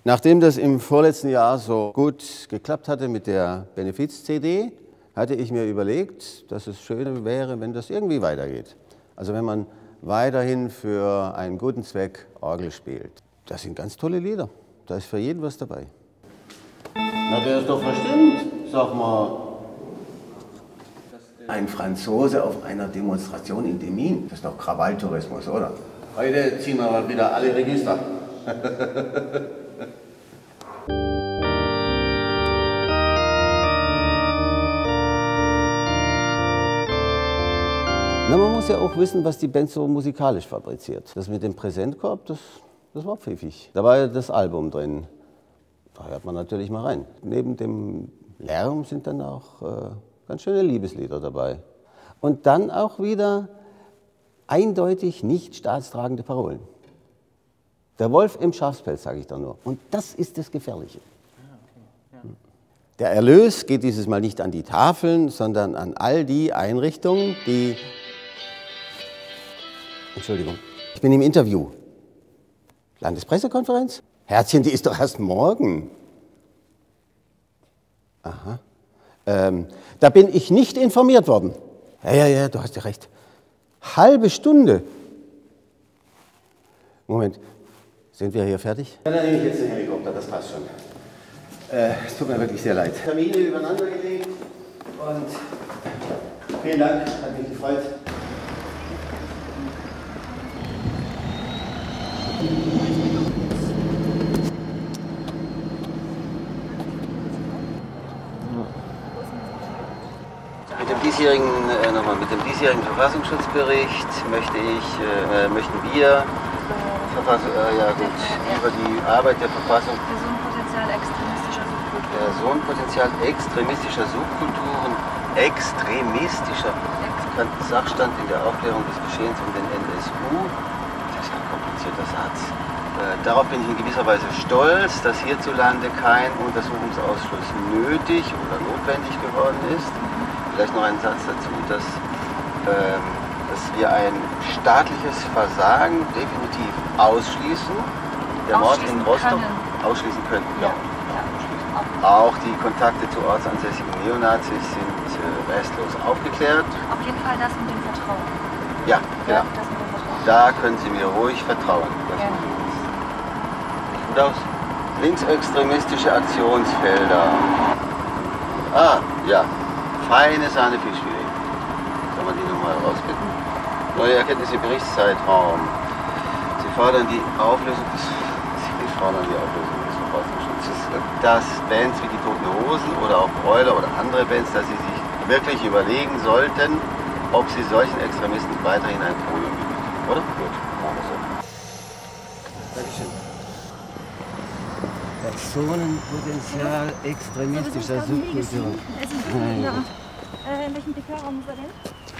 Nachdem das im vorletzten Jahr so gut geklappt hatte mit der Benefiz-CD, hatte ich mir überlegt, dass es schön wäre, wenn das irgendwie weitergeht. Also wenn man weiterhin für einen guten Zweck Orgel spielt. Das sind ganz tolle Lieder. Da ist für jeden was dabei. Na, der ist doch verstimmt, sag mal. Ein Franzose auf einer Demonstration in Demmin, das ist doch Krawalltourismus, oder? Heute ziehen wir mal wieder alle Register. Na, man muss ja auch wissen, was die Band so musikalisch fabriziert. Das mit dem Präsentkorb, das war pfiffig. Da war ja das Album drin. Da hört man natürlich mal rein. Neben dem Lärm sind dann auch ganz schöne Liebeslieder dabei. Und dann auch wieder eindeutig nicht staatstragende Parolen. Der Wolf im Schafspelz, sage ich da nur. Und das ist das Gefährliche. Der Erlös geht dieses Mal nicht an die Tafeln, sondern an all die Einrichtungen, die... Entschuldigung, ich bin im Interview. Landespressekonferenz? Herzchen, die ist doch erst morgen. Aha. Da bin ich nicht informiert worden. Ja, du hast ja recht. Halbe Stunde. Moment, sind wir hier fertig? Ja, dann nehme ich jetzt den Helikopter, das passt schon. Es tut mir wirklich sehr leid. Termine übereinander gelegt und vielen Dank, hat mich gefreut. Mit dem diesjährigen Verfassungsschutzbericht möchten wir über die Arbeit der Verfassung Personenpotenzial extremistischer Subkulturen, extremistischer Sachstand in der Aufklärung des Geschehens um den NSU. Das ist ein komplizierter Satz. Darauf bin ich in gewisser Weise stolz, dass hierzulande kein Untersuchungsausschuss nötig oder notwendig geworden ist. Vielleicht noch ein Satz dazu, dass wir ein staatliches Versagen definitiv ausschließen. Der Mord in Rostock ausschließen können. Ja. Auch die Kontakte zu ortsansässigen Neonazis sind restlos aufgeklärt. Auf jeden Fall das mit dem Vertrauen. Ja, genau. Das mit dem Vertrauen. Da können Sie mir ruhig vertrauen. Das sieht gut aus. Linksextremistische Aktionsfelder. Ah, ja. Feine Sahne Fischfilet. Kann man die nochmal rausbitten? Neue Erkenntnisse im Berichtszeitraum. Sie fordern die Auflösung des Verfassungsschutzes. Dass Bands wie die Toten Hosen oder auch Broiler oder andere Bands, dass sie sich wirklich überlegen sollten, ob sie solchen Extremisten weiterhin ein Podium bieten. Oder? Gut, machen wir so. Dankeschön. Personenpotenzial extremistischer Subkulturen. In welchem Likörraum ist er denn?